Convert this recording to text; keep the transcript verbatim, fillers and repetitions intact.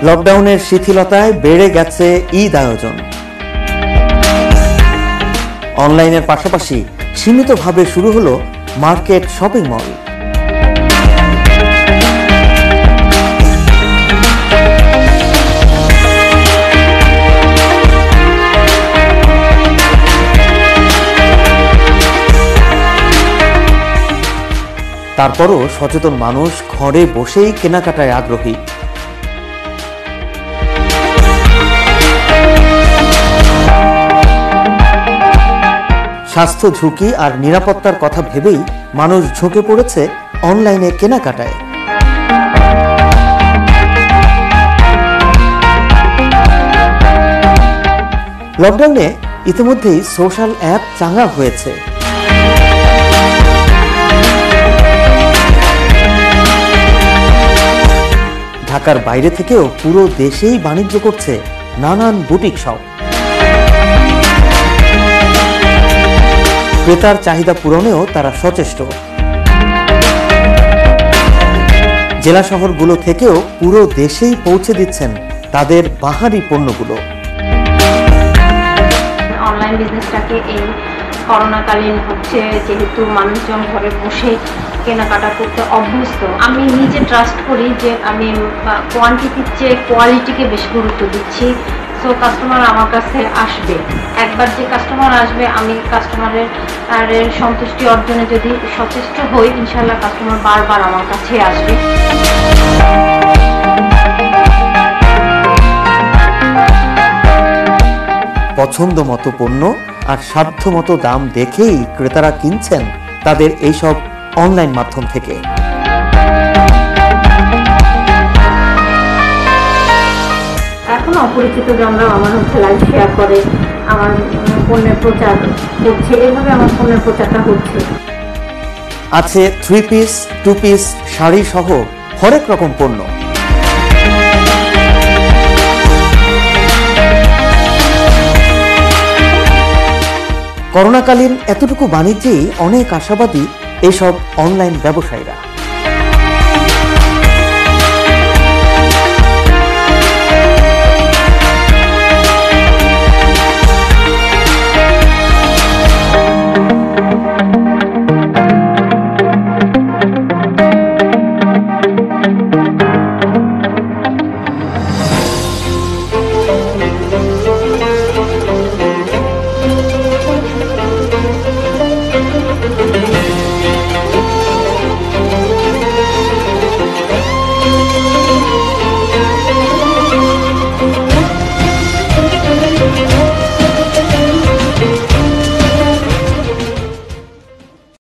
লকডাউনের শিথিলতায় বেড়ে গেছে ঈদ আয়োজন। অনলাইনের পাশাপাশি সীমিতভাবে শুরু হলো মার্কেট শপিং মল। তারপরও সচেতন মানুষ ঘরে বসেই কেনাকাটায় আগ্রহী। স্বাস্থ্য ঝুঁকি আর নিরাপত্তার কথা ভেবেই মানুষ ঝুঁকে পড়েছে অনলাইনে কেনাকাটায়। লকডাউনে ইতিমধ্যেই সোশ্যাল অ্যাপ চাঙ্গা হয়েছে। ঢাকার বাইরে থেকেও পুরো দেশেই বাণিজ্য করছে নানান বুটিক শপ। ক্রেতার চাহিদা পূরণেও তারা সচেষ্ট। জেলা শহরগুলো থেকেও পুরো দেশেই পৌঁছে দিচ্ছেন তাদের বাহারি পণ্যগুলো। অনলাইন বিজনেসটাকে এই করোনাকালীন হচ্ছে যেহেতু মানুষজন ঘরে বসে কেনাকাটা করতে অভ্যস্ত, আমি নিজে ট্রাস্ট করি যে আমি কোয়ান্টিটির চেয়ে কোয়ালিটিকে বেশি গুরুত্ব দিচ্ছি। সো কাস্টমার আমার কাছে আসবে, একবার যে কাস্টমার আসবে আমি কাস্টমারের সন্তুষ্টি অর্জনে যদি সচেষ্ট হই, ইনশাল্লাহ কাস্টমার বারবার আমার কাছে আসবে। পছন্দ মতো পণ্য আর সাধ্য মতো দাম দেখেই ক্রেতারা কিনছেন তাদের এইসব অনলাইন মাধ্যম থেকে। এখন অপরিচিত জনরা আমার হচ্ছে লাইভ শেয়ার করে, আমার পণ্যের প্রচার করছে, এইভাবে আমার পণ্যের প্রচারটা হচ্ছে। আছে three piece, two piece, sari সহ হরেক রকম পণ্য। করোনাকালীন এতটুকু বাণিজ্যেই অনেক আশাবাদী এসব অনলাইন ব্যবসায়ীরা।